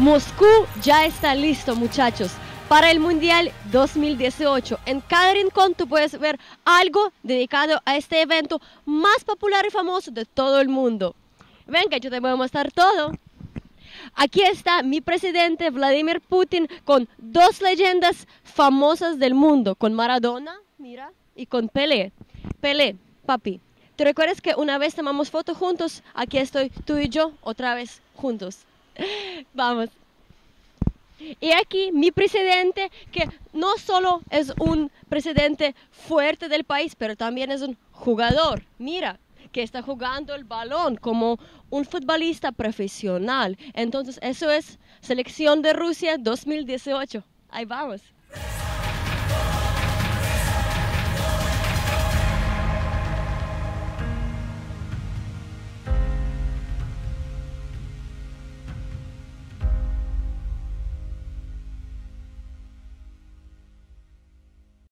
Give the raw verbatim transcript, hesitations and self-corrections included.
Moscú ya está listo, muchachos, para el Mundial dos mil dieciocho. En cada rincón tú puedes ver algo dedicado a este evento más popular y famoso de todo el mundo. Ven que yo te voy a mostrar todo. Aquí está mi presidente Vladimir Putin con dos leyendas famosas del mundo, con Maradona, mira, y con Pelé. Pelé, papi, ¿te recuerdas que una vez tomamos foto juntos? Aquí estoy tú y yo otra vez juntos. Vamos. Y aquí mi presidente, que no solo es un presidente fuerte del país, pero también es un jugador. Mira, que está jugando el balón como un futbolista profesional. Entonces, eso es Selección de Rusia dos mil dieciocho. Ahí vamos.